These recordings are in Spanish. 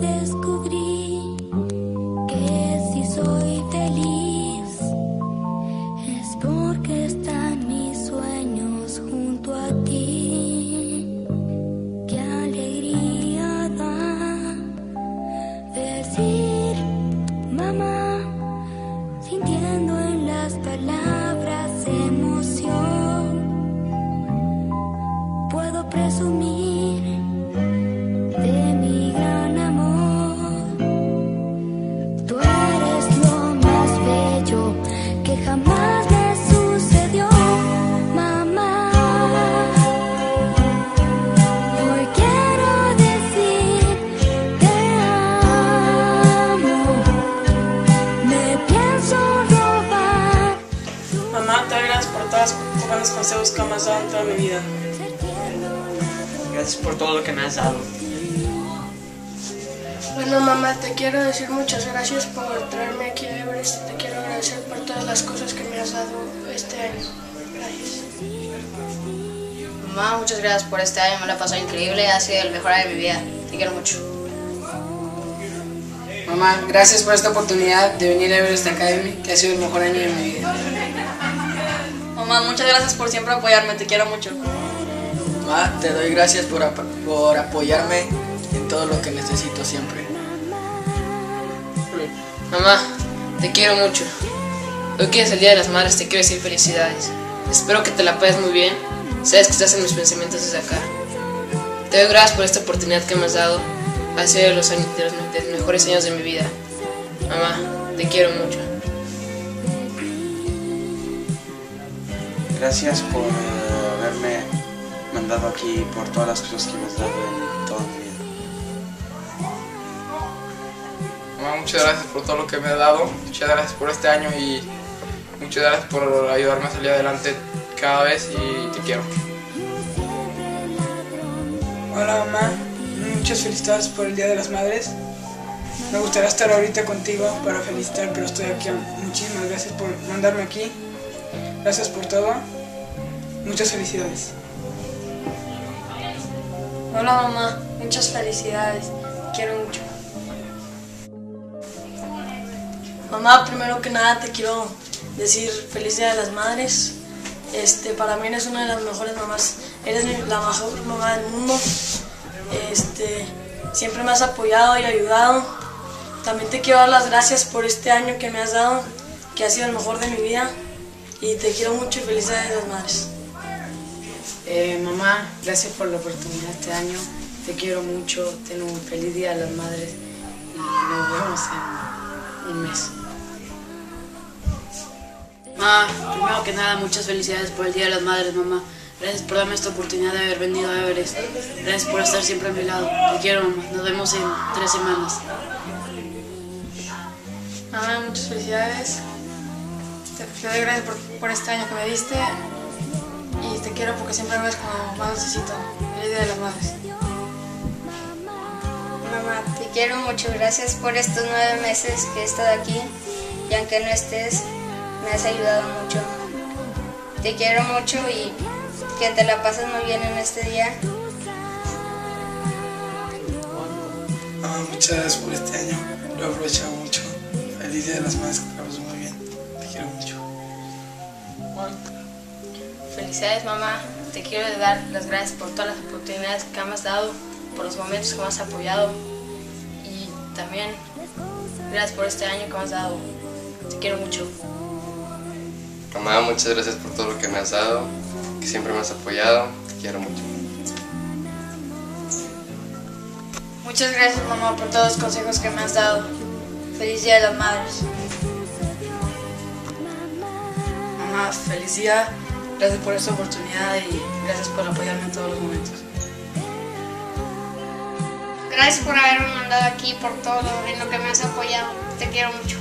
descubrí que si soy feliz es porque están mis sueños junto a ti. Qué alegría da decir mamá, sintiendo en las palabras emoción. Puedo presumir de mi gran amor. Tú eres lo más bello que jamás me sucedió, mamá. Hoy quiero decir te amo. Me pienso robar. Mamá, te doy gracias por todos los buenos consejos que me has dado en toda mi vida. Gracias por todo lo que me has dado. Bueno, mamá, te quiero decir muchas gracias por traerme aquí a Everest. Te quiero agradecer por todas las cosas que me has dado este año. Gracias. Mamá, muchas gracias por este año, me la pasó increíble, ha sido el mejor año de mi vida. Te quiero mucho. Mamá, gracias por esta oportunidad de venir a Everest Academy, que ha sido el mejor año de mi vida. Mamá, muchas gracias por siempre apoyarme, te quiero mucho. Mamá, te doy gracias por apoyarme en todo lo que necesito siempre. Mamá, te quiero mucho. Hoy que es el Día de las Madres, te quiero decir felicidades. Espero que te la pases muy bien. Sabes que estás en mis pensamientos desde acá. Te doy gracias por esta oportunidad que me has dado. Ha sido de los mejores años de mi vida. Mamá, te quiero mucho. Gracias por haberme mandado aquí, por todas las cosas que me has dado en toda mi vida. Mamá, muchas gracias por todo lo que me has dado, muchas gracias por este año y muchas gracias por ayudarme a salir adelante cada vez y te quiero. Hola mamá, muchas felicidades por el Día de las Madres. Me gustaría estar ahorita contigo para felicitar, pero estoy aquí. Muchísimas gracias por mandarme aquí. Gracias por todo. Muchas felicidades. Hola, mamá. Muchas felicidades. Te quiero mucho. Mamá, primero que nada te quiero decir feliz Día de las Madres. Para mí eres una de las mejores mamás. Eres la mejor mamá del mundo. Siempre me has apoyado y ayudado. También te quiero dar las gracias por este año que me has dado, que ha sido el mejor de mi vida. Y te quiero mucho y feliz Día de las Madres. Mamá, gracias por la oportunidad este año. Te quiero mucho. Ten un feliz Día de las Madres. Y nos vemos en un mes. Mamá, primero que nada, muchas felicidades por el Día de las Madres, mamá. Gracias por darme esta oportunidad de haber venido a Everest. Gracias por estar siempre a mi lado. Te quiero, mamá. Nos vemos en 3 semanas. Mamá, muchas felicidades. Te doy gracias por este año que me diste. Y te quiero porque siempre me ves como más necesito. Feliz Día de las Madres. Mamá, te quiero mucho. Gracias por estos 9 meses que he estado aquí. Y aunque no estés, me has ayudado mucho. Te quiero mucho y que te la pases muy bien en este día. Muchas gracias por este año. Lo he aprovechado mucho. Feliz Día de las Madres, que te la pases muy bien. Te quiero mucho. Felicidades, mamá. Te quiero dar las gracias por todas las oportunidades que me has dado, por los momentos que me has apoyado y también gracias por este año que me has dado. Te quiero mucho. Mamá, muchas gracias por todo lo que me has dado, que siempre me has apoyado. Te quiero mucho. Muchas gracias, mamá, por todos los consejos que me has dado. Feliz Día de las Madres. Mamá, feliz día. Gracias por esta oportunidad y gracias por apoyarme en todos los momentos. Gracias por haberme mandado aquí, por todo en lo que me has apoyado. Te quiero mucho.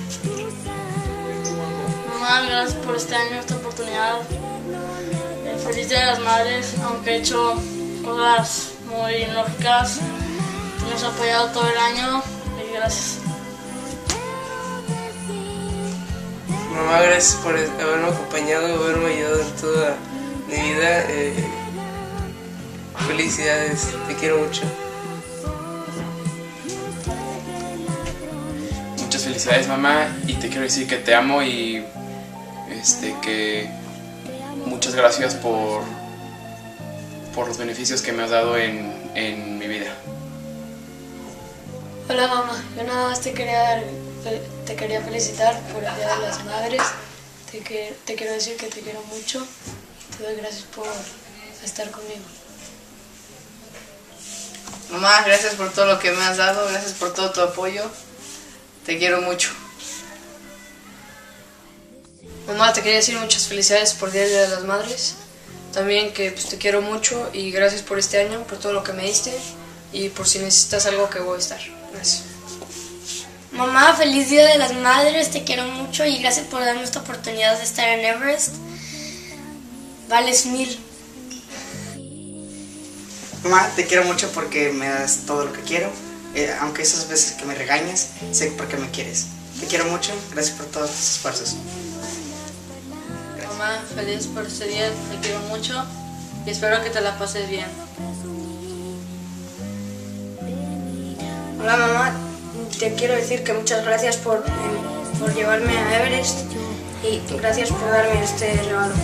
Mamá, gracias por este año, esta oportunidad. Feliz Día de las Madres, aunque he hecho cosas muy lógicas. Me has apoyado todo el año y gracias. Mamá, gracias por haberme acompañado, haberme ayudado en toda mi vida. Felicidades, te quiero mucho. muchas felicidades, mamá, y te quiero decir que te amo y que muchas gracias por los beneficios que me has dado en mi vida. Hola mamá, yo nada más te quería felicitar por el Día de las Madres. Te quiero decir que te quiero mucho. Te doy gracias por estar conmigo. Mamá, gracias por todo lo que me has dado, gracias por todo tu apoyo. Te quiero mucho. Mamá, te quería decir muchas felicidades por el Día de las Madres. También que te quiero mucho y gracias por este año, por todo lo que me diste. Y por si necesitas algo que voy a estar. Gracias. Mamá, feliz Día de las Madres, te quiero mucho y gracias por darme esta oportunidad de estar en Everest. Vales 1000. Mamá, te quiero mucho porque me das todo lo que quiero, aunque esas veces que me regañas, sé por qué me quieres. Te quiero mucho, gracias por todos tus esfuerzos. Mamá, feliz por este día, te quiero mucho y espero que te la pases bien. Hola mamá, te quiero decir que muchas gracias por llevarme a Everest y gracias por darme este regalo.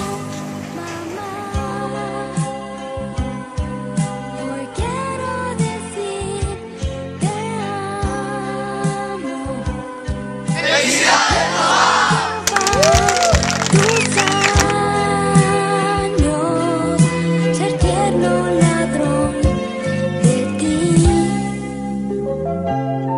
Ser tierno ladrón de ti.